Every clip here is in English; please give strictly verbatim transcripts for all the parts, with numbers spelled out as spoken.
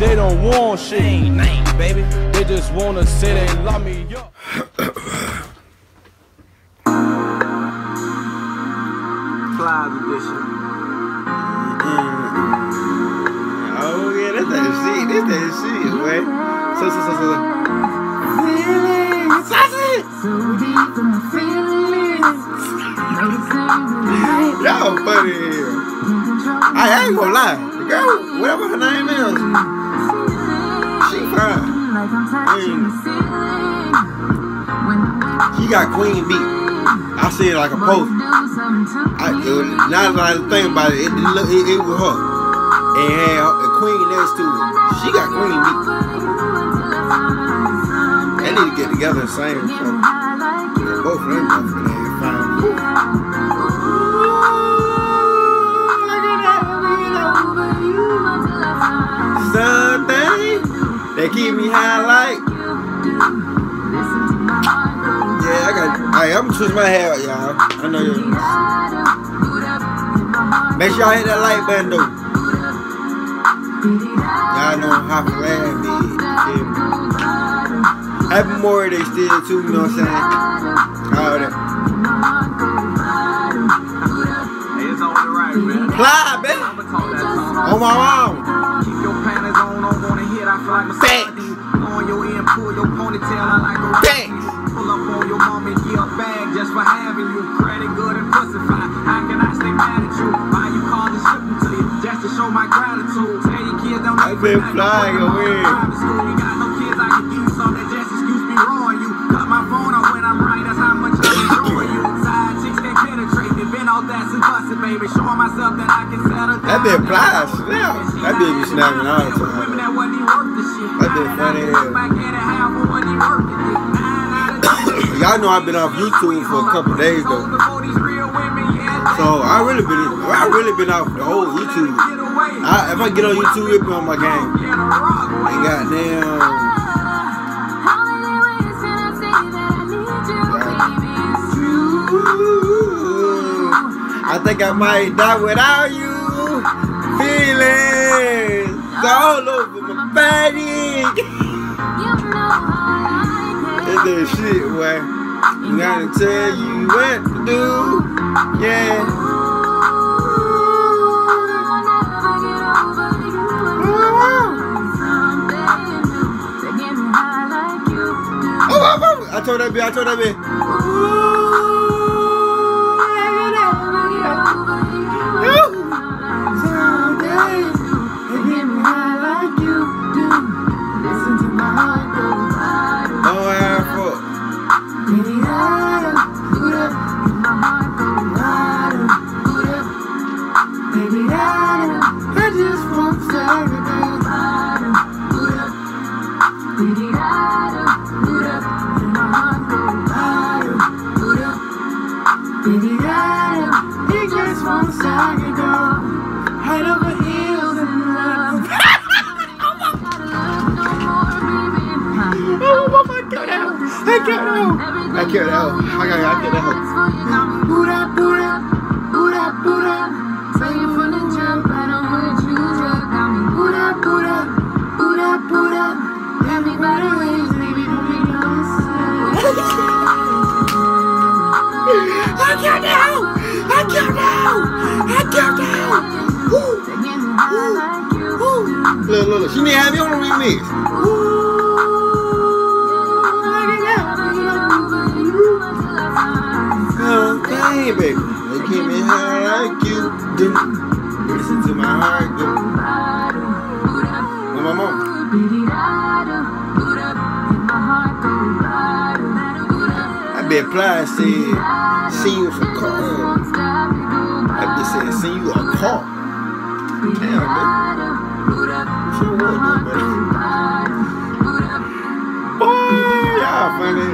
They don't want shit, ain't name, baby. They just wanna say they love me, yo. Cloud edition. Oh yeah, that's that shit. That's that shit, man. So so so so. Feelings, that's it. So deep in my feelings. Y'all funny here. I ain't gonna lie. The girl, whatever her name is, she fine. Mm. She got Queen beat. I see it like a post. I, it was, now that I think about it, it, it, it, it was her. And had the Queen next to it. She got Queen beat. They need to get together and sing. So. Both of them both fine. Something they keep me high like. Yeah, I got. Alright, I'm gonna switch my hair, y'all. I know you. Make sure y'all hit that like button though. Y'all know how to land me. Happy Memorial Day still too, you know what I'm saying? All that. Hey, it's on the right, man. Fly, baby. I'ma talk that song. On my arm. Keep your panties on, don't wanna hit. I feel like a Thanks. on your end, pull your ponytail. I like a Thanks. pull up on your mom and get a bag just for having you. Credit good and pussified. How can I stay mad at you? Why you calling shipping to you? Just to show my gratitude. Tell your kids don't I've been flying away. Private school, you got no kids, I can give you some that just excuse me wrong you. Cut my phone off when I'm right, that's how much I enjoy you. Side chicks can't penetrate me, been all that since busted, baby. Showing myself that I can settle down. That bit fly, snap. That bit be snapping all the time. Women that wasn't even worth the shit. That bit funny as hell. Back in the half of what he worth it. Y'all know I've been off YouTube for a couple days though. So I really been I really been off the whole YouTube. I, if I get on YouTube, it be on my game. And goddamn. I think I might die without you. Feelings all over my body. It's that shit, boy. I'm gonna tell you what to do. Yeah. Oh, oh, oh. I told that bitch, I told that bitch. I can't out. I can't out. I got I can't out. Boot up, boot up, boot up, boot up. Say you from the jump, I don't wanna choose you. Boot up, boot up, boot up, boot up. Got me by the ways, baby, don't be lost. I can't out. I can't out. I can't out. Woo, woo, woo. Look, look, look. She need to have you on the remix. Hey, baby, they keep me high like you do. Listen to my heart go. And my mom. I bet Ply said, see you for car. I just said, see you a car. Damn, baby. Sure was, baby. Boy, y'all funny.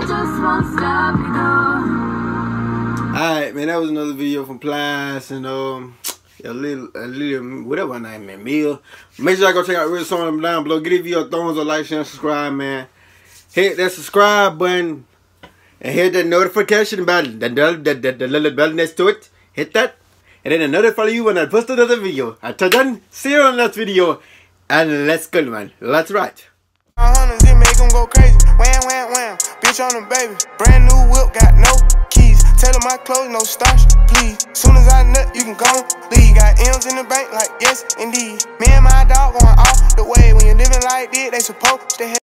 Alright, man, that was another video from Plies and um a little a little whatever her name is, Mia. Make sure y'all go check out Real Song down below. Give this video a thumbs up, like, share, and subscribe, man. Hit that subscribe button and hit that notification bell. The, the, the, the, the little bell next to it. Hit that. And then another follow you when I post another video. Until then, see you on the next video. And let's go, man. Let's right. Hundreds, it make them go crazy. Wham, wham, wham. Bitch on the baby. Brand new whip, got no keys. Tell her my clothes, no starch, please. Soon as I nut, you can go leave. Got M's in the bank, like yes, indeed. Me and my dog going off the way. When you're living like this, they supposed to have.